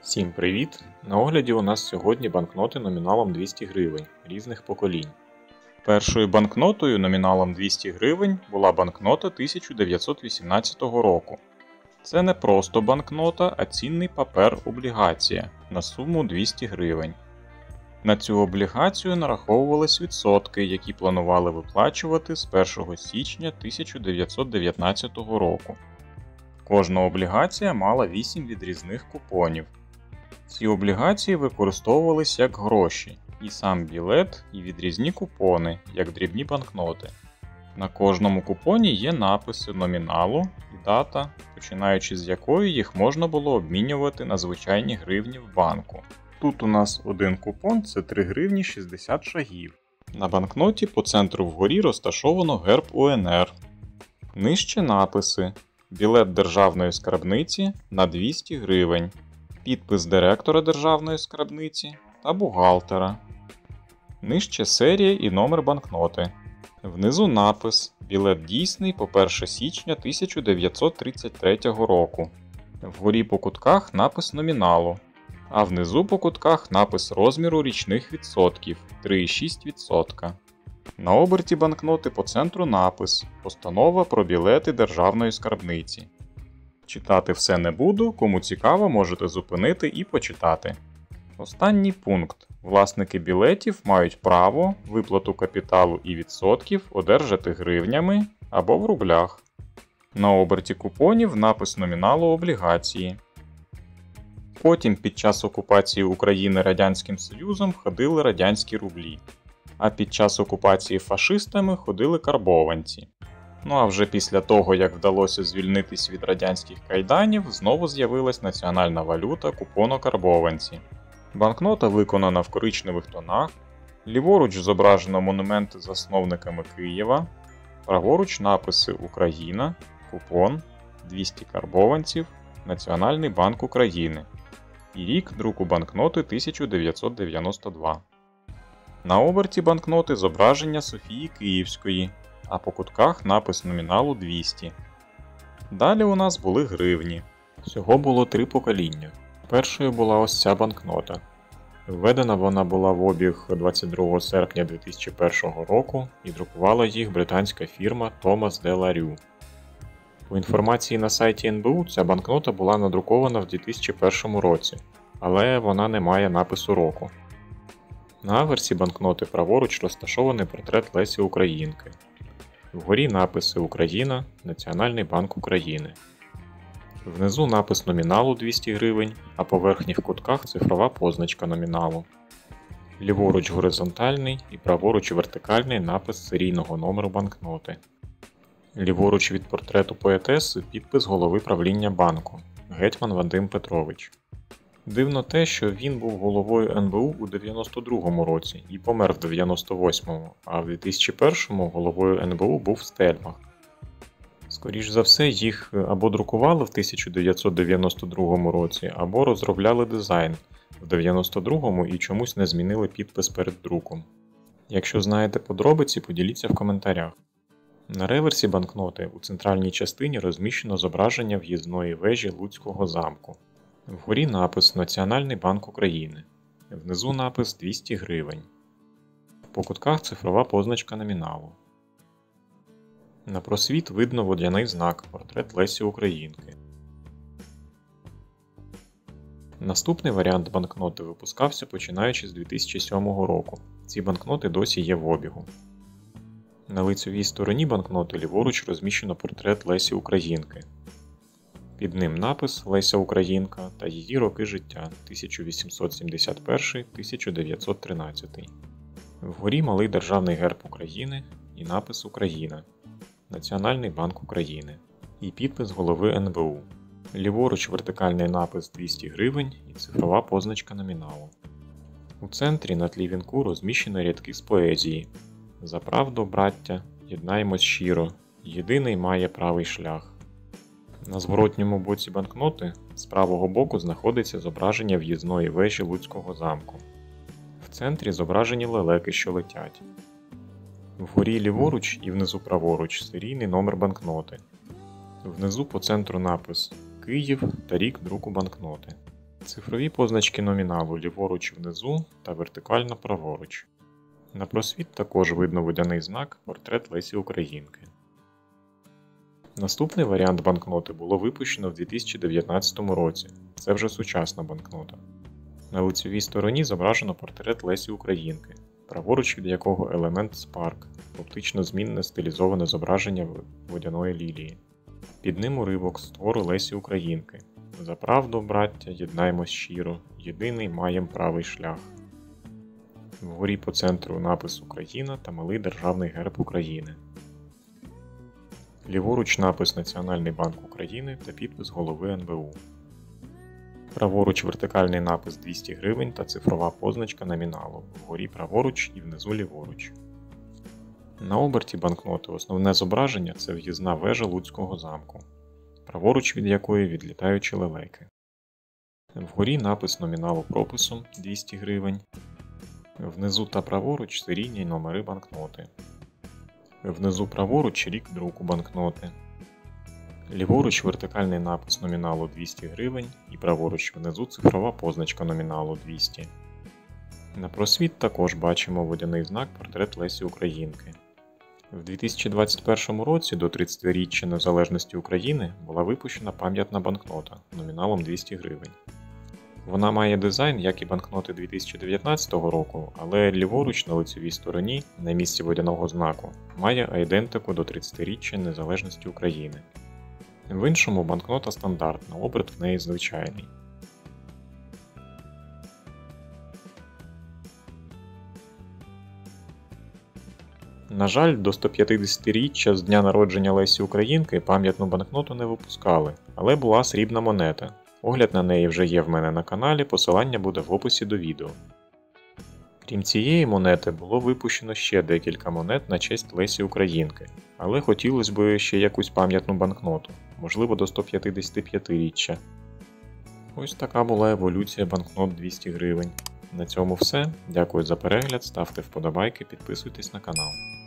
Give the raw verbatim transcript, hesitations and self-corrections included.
Всім привіт! На огляді у нас сьогодні банкноти номіналом двісті гривень різних поколінь. Першою банкнотою номіналом двісті гривень була банкнота тисяча дев'ятсот вісімнадцятого року. Це не просто банкнота, а цінний папер облігація на суму двісті гривень. На цю облігацію нараховувались відсотки, які планували виплачувати з першого січня тисяча дев'ятсот дев'ятнадцятого року. Кожна облігація мала вісім відрізних купонів. Ці облігації використовувались як гроші, і сам білет, і відрізні купони, як дрібні банкноти. На кожному купоні є написи номіналу і дата, починаючи з якої їх можна було обмінювати на звичайні гривні в банку. Тут у нас один купон – це три гривні шістдесят шагів. На банкноті по центру вгорі розташовано герб У Ен Ер. Нижче написи: білет державної скарбниці на двісті гривень. Підпис директора державної скарбниці та бухгалтера. Нижче серія і номер банкноти. Внизу напис: білет дійсний по перше січня тисяча дев'ятсот тридцять третього року. Вгорі по кутках напис номіналу, а внизу по кутках напис розміру річних відсотків три цілих шість десятих відсотка. На оберті банкноти по центру напис: постанова про білети державної скарбниці. Читати все не буду, кому цікаво, можете зупинити і почитати. Останній пункт. Власники білетів мають право виплату капіталу і відсотків одержати гривнями або в рублях. На оберті купонів напис номіналу облігації. Потім під час окупації України Радянським Союзом ходили радянські рублі, а під час окупації фашистами ходили карбованці. Ну а вже після того, як вдалося звільнитись від радянських кайданів, знову з'явилась національна валюта купонокарбованці. Банкнота виконана в коричневих тонах, ліворуч зображено монументи з засновниками Києва, праворуч написи «Україна», купон, двісті карбованців, Національний банк України і рік друку банкноти тисяча дев'ятсот дев'яносто два. На оберті банкноти зображення Софії Київської, а по кутках напис номіналу двісті. Далі у нас були гривні. Всього було три покоління. Першою була ось ця банкнота. Введена вона була в обіг двадцять другого серпня дві тисячі першого року і друкувала їх британська фірма Томас де ла Рю. У інформації на сайті Ен Бе У ця банкнота була надрукована в дві тисячі першому році, але вона не має напису року. На аверсі банкноти праворуч розташований портрет Лесі Українки. Вгорі написи «Україна», Національний банк України. Внизу напис номіналу двісті гривень, а по верхніх кутках цифрова позначка номіналу. Ліворуч горизонтальний і праворуч вертикальний напис серійного номеру банкноти. Ліворуч від портрету поетеси підпис голови правління банку – Гетьман Вадим Петрович. Дивно те, що він був головою Ен Бе У у дев'яносто другому році і помер в дев'яносто восьмому, а в дві тисячі першому головою Ен Бе У був Стельмах. Скоріш за все, їх або друкували в тисяча дев'ятсот дев'яносто другому році, або розробляли дизайн в дев'яносто другому і чомусь не змінили підпис перед друком. Якщо знаєте подробиці, поділіться в коментарях. На реверсі банкноти у центральній частині розміщено зображення в'їзної вежі Луцького замку. Вгорі напис «Національний банк України», внизу напис двісті гривень. По кутках цифрова позначка номіналу. На просвіт видно водяний знак «Портрет Лесі Українки». Наступний варіант банкноти випускався починаючи з дві тисячі сьомого року. Ці банкноти досі є в обігу. На лицевій стороні банкноти ліворуч розміщено портрет Лесі Українки. Під ним напис «Леся Українка» та її роки життя тисяча вісімсот сімдесят перший - тисяча дев'ятсот тринадцятий. Вгорі малий державний герб України і напис «Україна», Національний банк України і підпис голови Ен Бе У. Ліворуч вертикальний напис двісті гривень і цифрова позначка номіналу. У центрі на тлі вінку розміщені рядки з поезії «За правду, браття, єднаймось щиро, єдиний має правий шлях». На зворотньому боці банкноти з правого боку знаходиться зображення в'їзної вежі Луцького замку. В центрі зображені лелеки, що летять. Вгорі ліворуч і внизу праворуч серійний номер банкноти. Внизу по центру напис «Київ» та рік друку банкноти. Цифрові позначки номіналу ліворуч внизу та вертикально праворуч. На просвіт також видно водяний знак «Портрет Лесі Українки». Наступний варіант банкноти було випущено в дві тисячі дев'ятнадцятому році. Це вже сучасна банкнота. На лицевій стороні зображено портрет Лесі Українки, праворуч від якого елемент Spark – оптично змінне стилізоване зображення водяної лілії. Під ним уривок з твору Лесі Українки. «За правду, браття, єднаймось щиро, єдиний маєм правий шлях». Вгорі по центру напис «Україна» та малий державний герб України. Ліворуч напис «Національний банк України» та підпис голови ен бе у. Праворуч вертикальний напис двісті гривень та цифрова позначка номіналу, вгорі праворуч і внизу ліворуч. На оберті банкноти основне зображення – це в'їзна вежа Луцького замку, праворуч від якої відлітаючі лелеки. Вгорі напис номіналу прописом двісті гривень, внизу та праворуч серійні номери банкноти. Внизу праворуч рік друку банкноти. Ліворуч вертикальний напис номіналу двісті гривень і праворуч внизу цифрова позначка номіналу двісті. На просвіт також бачимо водяний знак «Портрет Лесі Українки». В дві тисячі двадцять першому році до тридцятиріччя незалежності України була випущена пам'ятна банкнота номіналом двісті гривень. Вона має дизайн, як і банкноти дві тисячі дев'ятнадцятого року, але ліворуч на лицевій стороні, на місці водяного знаку, має айдентику до тридцятиріччя незалежності України. В іншому банкнота стандартна, оберт в неї звичайний. На жаль, до стоп'ятдесятиріччя з дня народження Лесі Українки пам'ятну банкноту не випускали, але була срібна монета. Огляд на неї вже є в мене на каналі, посилання буде в описі до відео. Крім цієї монети, було випущено ще декілька монет на честь Лесі Українки, але хотілося б ще якусь пам'ятну банкноту, можливо до стоп'ятдесятип'ятиріччя. Ось така була еволюція банкнот двісті гривень. На цьому все. Дякую за перегляд, ставте вподобайки, підписуйтесь на канал.